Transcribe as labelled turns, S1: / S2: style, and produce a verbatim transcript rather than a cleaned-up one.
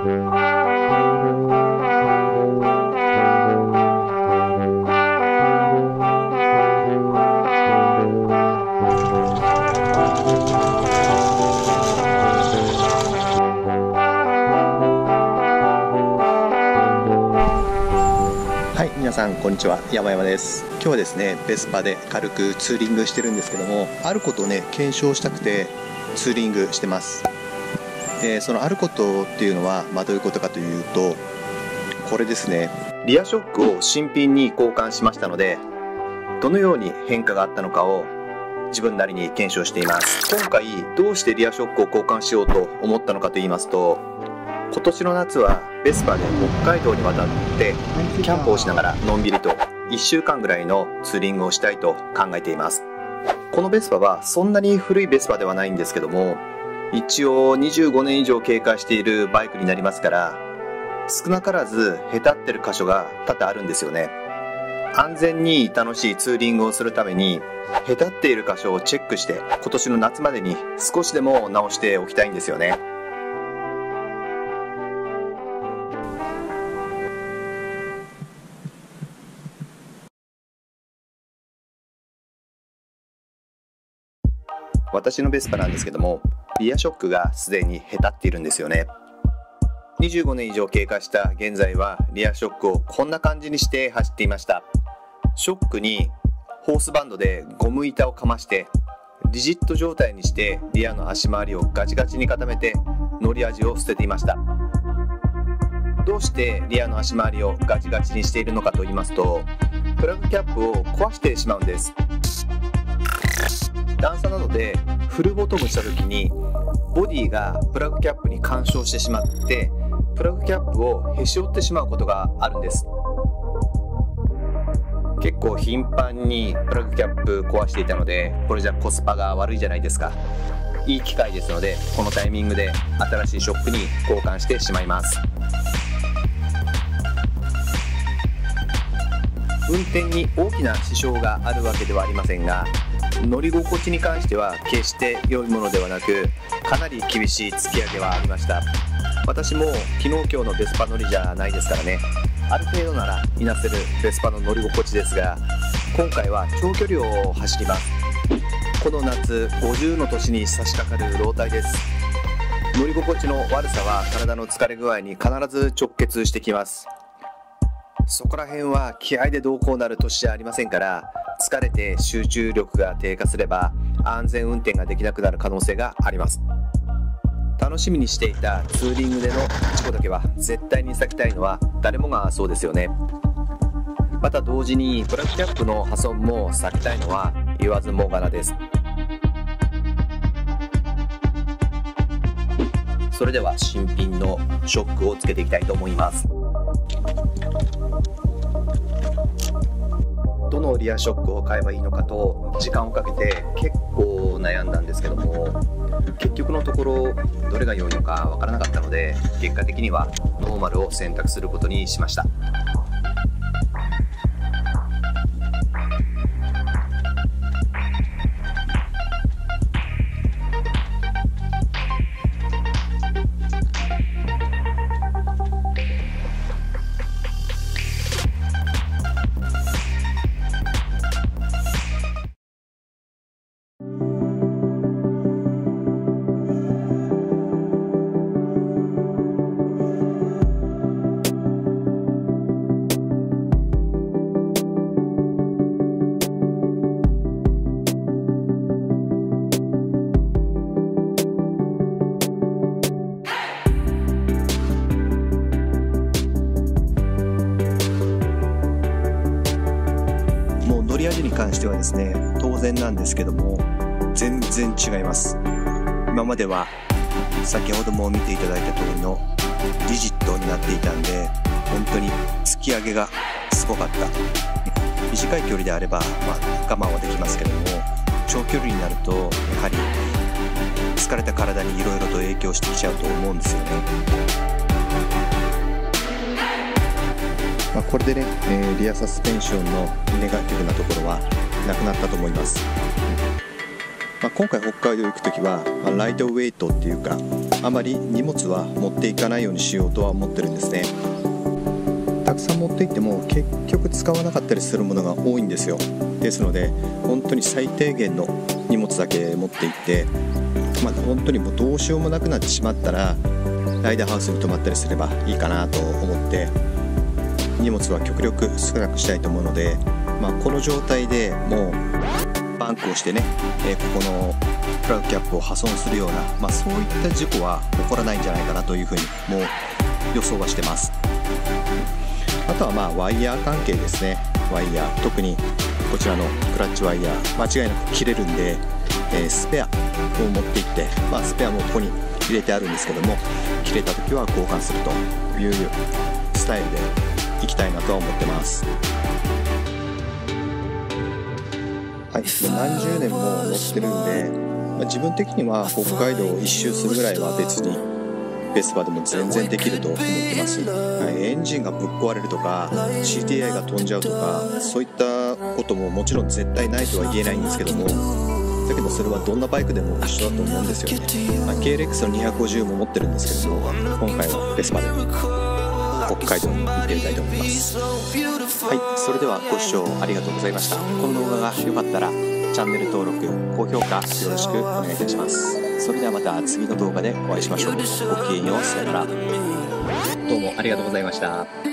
S1: はい、皆さんこんにちは、山々です。今日はですね、ベスパで軽くツーリングしてるんですけども、あることをね検証したくてツーリングしてます。でそのあることっていうのは、まあ、どういうことかというと、これですね。リアショックを新品に交換しましたので、どのように変化があったのかを自分なりに検証しています。今回どうしてリアショックを交換しようと思ったのかと言いますと、今年の夏はベスパで北海道に渡ってキャンプをしながらのんびりといっしゅうかんぐらいのツーリングをしたいと考えています。このベスパはそんなに古いベスパではないんですけども、一応にじゅうごねん以上経過しているバイクになりますから、少なからずへたってる箇所が多々あるんですよね。安全に楽しいツーリングをするためにへたっている箇所をチェックして、今年の夏までに少しでも直しておきたいんですよね。私のベスパなんですけども、リアショックがすでにへたっているんですよね。にじゅうごねん以上経過した現在は、リアショックをこんな感じにして走っていました。ショックにホースバンドでゴム板をかまして、リジット状態にしてリアの足回りをガチガチに固めて乗り味を捨てていました。どうしてリアの足回りをガチガチにしているのかと言いますと、プラグキャップを壊してしまうんです。段差などでフルボトムした時にボディがプラグキャップに干渉してしまって、プラグキャップをへし折ってしまうことがあるんです。結構頻繁にプラグキャップ壊していたので、これじゃコスパが悪いじゃないですか。いい機会ですので、このタイミングで新しいショックに交換してしまいます。運転に大きな支障があるわけではありませんが、乗り心地に関しては決して良いものではなく、かなり厳しい突き上げはありました。私も昨日今日のベスパ乗りじゃないですからね、ある程度ならいなせるベスパの乗り心地ですが、今回は長距離を走ります。この夏ごじゅうの年に差し掛かる老体です。乗り心地の悪さは体の疲れ具合に必ず直結してきます。そこら辺は気合でどうこうなる年じゃありませんから、疲れて集中力が低下すれば安全運転ができなくなる可能性があります。楽しみにしていたツーリングでの事故だけは絶対に避けたいのは誰もがそうですよね。また同時にプラグキャップの破損も避けたいのは言わずもがなです。それでは新品のショックをつけていきたいと思います。どのリアショックを買えばいいのかと時間をかけて結構悩んだんですけども、結局のところどれが良いのかわからなかったので、結果的にはノーマルを選択することにしました。乗り味に関してはですね、当然なんですけども全然違います。今までは先ほども見ていただいた通りのリジットになっていたんで、本当に突き上げがすごかった。短い距離であれば、まあ、我慢はできますけども、長距離になるとやはり疲れた体にいろいろと影響してきちゃうと思うんですよね。まあ、これでね、えー、リアサスペンションのネガティブなところはなくなったと思います。 まあ、今回北海道行く時は、まあ、ライトウェイトっていうかあまり荷物は持っていかないようにしようとは思ってるんですね。たくさん持っていっても結局使わなかったりするものが多いんですよ。ですので本当に最低限の荷物だけ持っていって、まあ、本当にもうどうしようもなくなってしまったらライダーハウスに泊まったりすればいいかなと思って荷物は極力少なくしたいと思うので、まあ、この状態でもうバンクをしてね、えー、ここのプラグキャップを破損するような、まあ、そういった事故は起こらないんじゃないかなというふうにもう予想はしてます。あとはまあワイヤー関係ですね。ワイヤー、特にこちらのクラッチワイヤー間違いなく切れるんで、えー、スペアを持っていって、まあ、スペアもここに入れてあるんですけども、切れた時は交換するというスタイルでいきたいなとは思ってます。はい、何十年も乗ってるんで、まあ、自分的には北海道を一周するぐらいは別にベスパでも全然できると思ってます。はい、エンジンがぶっ壊れるとか シーティーアイ が飛んじゃうとかそういったことももちろん絶対ないとは言えないんですけども、だけどそれはどんなバイクでも一緒だと思うんですよね。まあ、ケーエルエックス のにひゃくごじゅうも持ってるんですけども、今回はベスパで北海道に行ってみたいと思います。はい、それではご視聴ありがとうございました。この動画が良かったらチャンネル登録、高評価よろしくお願いいたします。それではまた次の動画でお会いしましょう。ごきげんよう、さよなら。どうもありがとうございました。